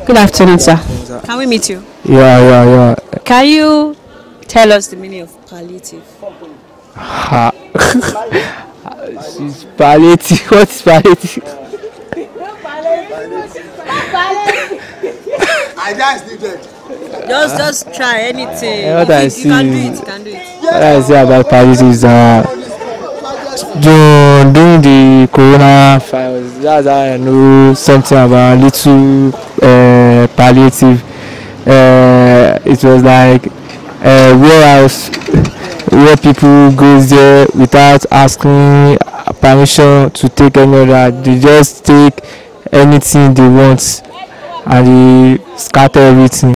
Good afternoon, sir. sir. Can we meet you? Yeah. Can you tell us the meaning of palliative? Ha. She's palliative. What is palliative? I just needed. Just try anything. What I You see can do is- it. You can do it. What I say about palliative is during the coronavirus, that's how I know something about little palliative. It was like a warehouse where people goes there without asking permission to take any other. They just take anything they want and they scatter everything.